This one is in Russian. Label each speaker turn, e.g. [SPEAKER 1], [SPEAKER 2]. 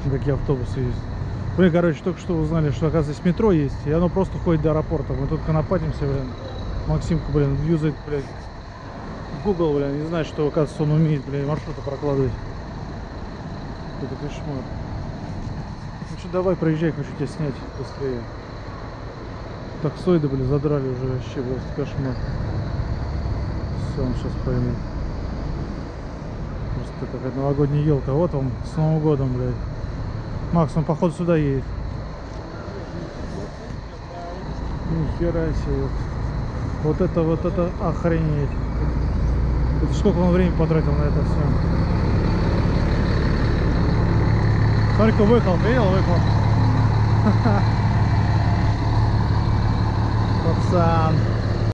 [SPEAKER 1] Какие автобусы есть. Мы, короче, только что узнали, что, оказывается, метро есть, и оно просто ходит до аэропорта. Мы тут конопатимся, блин. Максимка, блин, юзает, блядь, Google, блин, не знает, что, оказывается, он умеет, блин, маршруты прокладывать. Это кошмар. Ну что, давай, проезжай, хочу тебя снять быстрее. Таксоиды, блин, задрали уже вообще, просто кошмар. Все, он сейчас поймет. Просто какая-то новогодняя елка. Вот он, с Новым годом, блядь. Макс, он походу сюда едет. Нихера себе. Вот это охренеть. Это сколько он времени потратил на это все. Смотри-ка, выехал, видел, выехал. Пацан.